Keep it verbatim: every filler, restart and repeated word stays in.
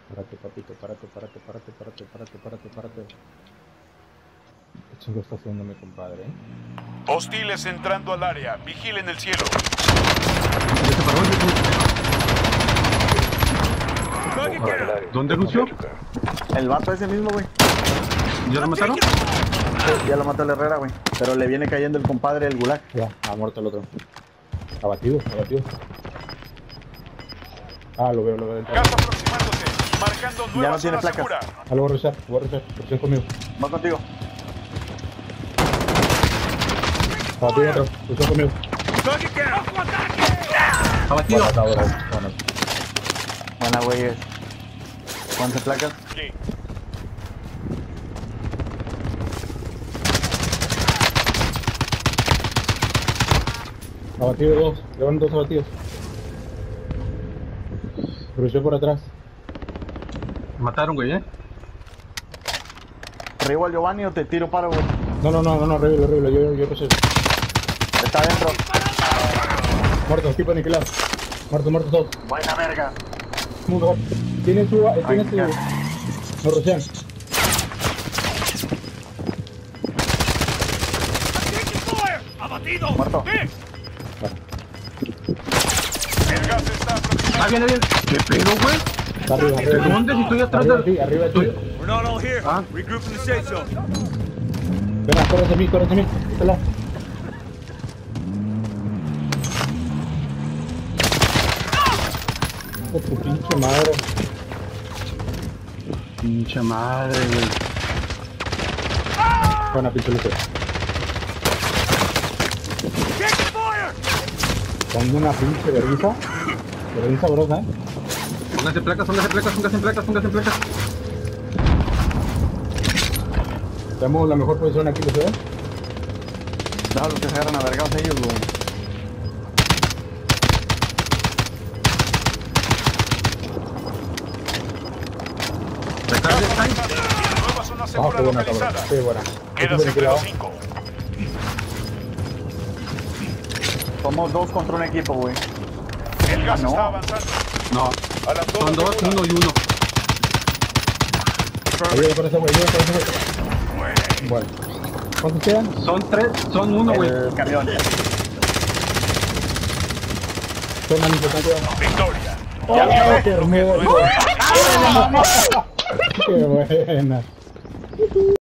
Párate, papito, párate, párate, párate, párate, párate, párate, párate. ¿Qué chingo está haciendo mi compadre? ¿eh? Hostiles entrando al área. Vigilen el cielo. ¿Dónde lució? El vato ese mismo, güey. ¿Ya lo mataron? Sí, ya lo mató el Herrera, güey. Pero le viene cayendo el compadre el gulag. Ya, ha muerto el otro. Abatido, abatido. Ah, lo veo, lo veo. Gas aproximándose. Marcando Ya nueva no tiene zona placas. segura. Ah, lo voy a rushar, lo voy a rushar. Rushar conmigo. Va contigo. Abatido otro, rushar conmigo. Abatido. Bueno, ahora, bueno. Buena, güey. ¿Cuántas placas? Sí. Abatido dos, le van dos abatidos. Rushé por atrás. Mataron, güey, ¿eh? ¿Arriba al Giovanni o te tiro paro, güey? No, no, no, no, no, horrible, horrible, yo, yo, yo rushé. Está adentro. Muerto, tipo aniquilado. Muerto, muerto todos. Buena verga. Muy mejor. Tiene su, eh, tiene Ay, su... ya. No rushean. Muerto. El gas está aproximando. Ah, viene bien. ¿Qué pedo, güey? Está arriba, arriba. ¿De dónde? Si estoy atrás Arriba de... de ti, arriba de ti. Estoy- We're not all here. Ah. Regroup in the safe zone. Ven, corre hacia mí, corre hacia mí. Este lado. Oh, tu pinche madre. Pinche madre, güey. Buena pinche luce. Pongo una pinche vergüenza. Pero bien sabrosa, eh. Pónganse placas, pónganse placas, pónganse placas, pónganse placas. Tenemos la mejor posición aquí, ¿lo ven? Déjalo que se agarran a vergados ellos, güey. Recarga el tanque. Nueva zona Ah, segura qué buena, cabrón. localizada. Sí, buena. Quedas entre los cinco. Somos dos contra un equipo, güey. El gas Ah, no. está avanzando. No, A la zona son dos, segura. uno y uno. Ayuda por ese güey, ayuda por ese güey. Bueno. ¿Cuántos quedan? Son tres, son uno, güey. El camión. Son manitos, ten cuidado. Victoria. ¡Oh, qué hermoso! ¡Qué buena!